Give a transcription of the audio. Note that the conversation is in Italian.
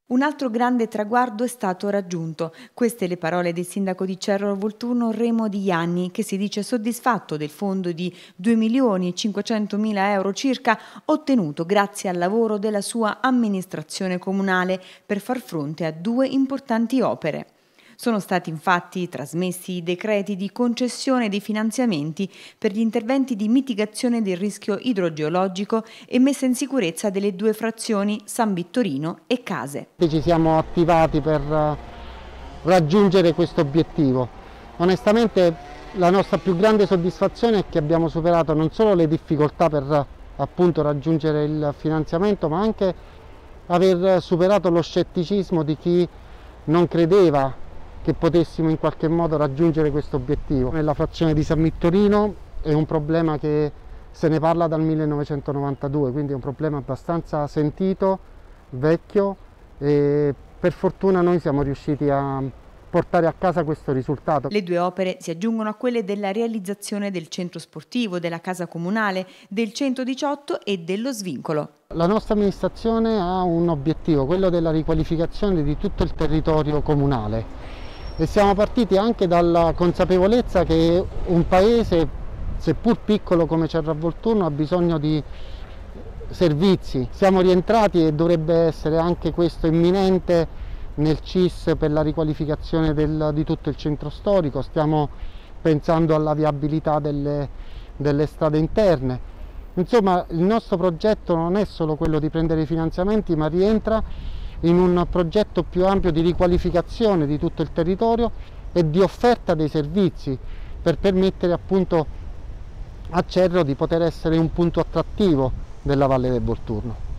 Un altro grande traguardo è stato raggiunto. Queste le parole del sindaco di Cerro Volturno Remo Di Ianni, che si dice soddisfatto del fondo di 2.500.000 euro circa ottenuto grazie al lavoro della sua amministrazione comunale per far fronte a 2 importanti opere. Sono stati infatti trasmessi i decreti di concessione dei finanziamenti per gli interventi di mitigazione del rischio idrogeologico e messa in sicurezza delle 2 frazioni San Vittorino e Case. Ci siamo attivati per raggiungere questo obiettivo. Onestamente la nostra più grande soddisfazione è che abbiamo superato non solo le difficoltà per appunto raggiungere il finanziamento, ma anche aver superato lo scetticismo di chi non credeva che potessimo in qualche modo raggiungere questo obiettivo. Nella frazione di San Vittorino è un problema che se ne parla dal 1992, quindi è un problema abbastanza sentito, vecchio, e per fortuna noi siamo riusciti a portare a casa questo risultato. Le 2 opere si aggiungono a quelle della realizzazione del centro sportivo, della casa comunale, del 118 e dello svincolo. La nostra amministrazione ha un obiettivo, quello della riqualificazione di tutto il territorio comunale. E siamo partiti anche dalla consapevolezza che un paese, seppur piccolo come Cerro Volturno, ha bisogno di servizi. Siamo rientrati e dovrebbe essere anche questo imminente nel CIS per la riqualificazione di tutto il centro storico. Stiamo pensando alla viabilità delle strade interne. Insomma, il nostro progetto non è solo quello di prendere i finanziamenti, ma rientra in un progetto più ampio di riqualificazione di tutto il territorio e di offerta dei servizi per permettere appunto a Cerro di poter essere un punto attrattivo della Valle del Volturno.